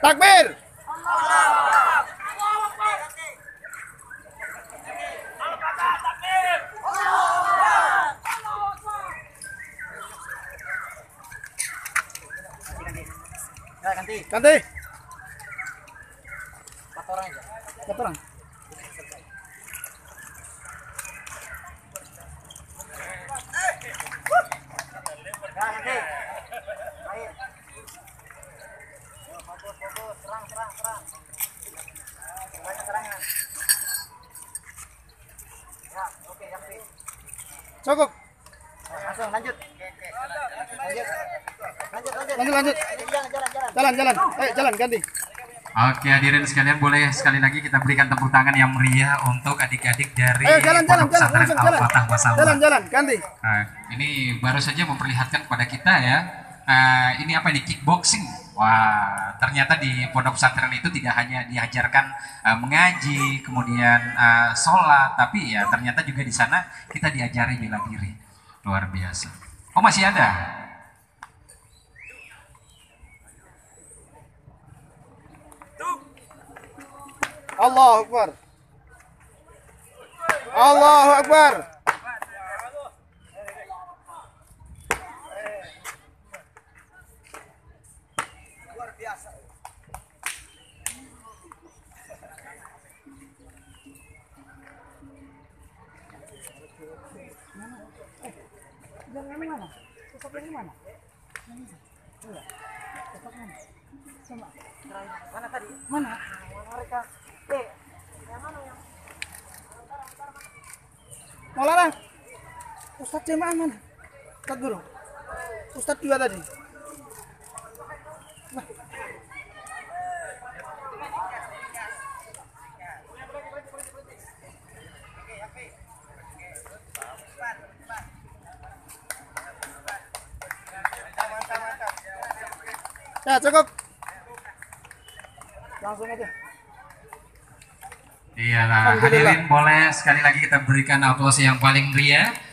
Takbir. Ganti. Ganti. 4 orang aja. 4 orang. Ganti. Baik. Fokus. Serang. Banyak serangan. Ya, oke, ganti. Cukup. Langsung lanjut. Lanjut. Jalan. Jalan. Jalan ganti. Oke, hadirin sekalian, boleh sekali lagi kita berikan tepuk tangan yang meriah untuk adik-adik dari Jalan. Pondok Pesantren Al-Fatah Wasallam. Jalan. Ganti. Nah, ini baru saja memperlihatkan kepada kita ya, ini apa ini, kickboxing. Wah, ternyata di pondok pesantren itu tidak hanya diajarkan mengaji, kemudian sholat, tapi ya ternyata juga di sana kita diajari bela diri. Luar biasa. Oh, masih ada? Allahu Akbar. Allahu Akbar. Luar biasa. Jangan mana? Pusat yang mana? Coba. Mana tadi? Mana? Mereka. Yang mana yang? Maulana. Ustadz jemaah mana? Ustadz guru. Ustadz 2 tadi. Nah. Ya, cukup. Langsung aja. Iyalah, hadirin boleh sekali lagi kita berikan aplaus yang paling meriah.